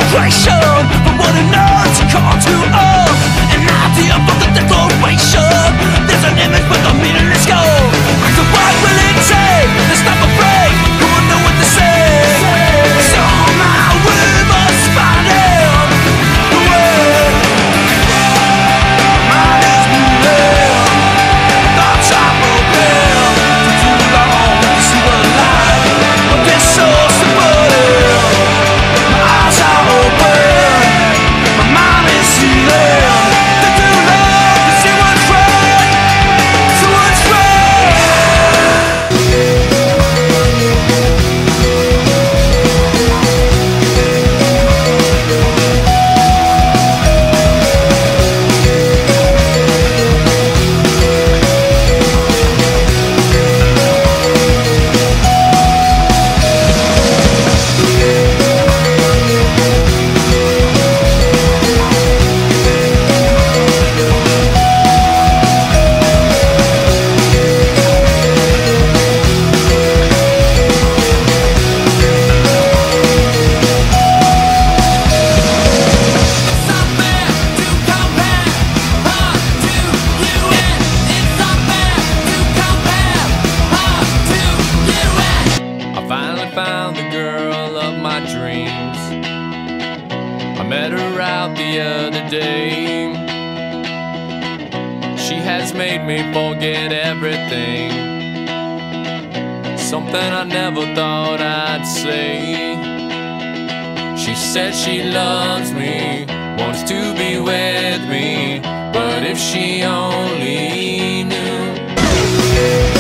vibration from what it knows to call to us. An idea of the declaration. There's an image with a meaningless goal. So what will it take? Let's not afraid. Who will know what to say? Somehow we must find out the way. Mind is moving. Thoughts are broken. For too long to see the light. But this so simple. My eyes are open. My mind is sealing. For too long to see what's right. So what's right? I finally found the girl of my dreams. I met her out the other day. She has made me forget everything. Something I never thought I'd say. She said she loves me, wants to be with me, but if she only knew.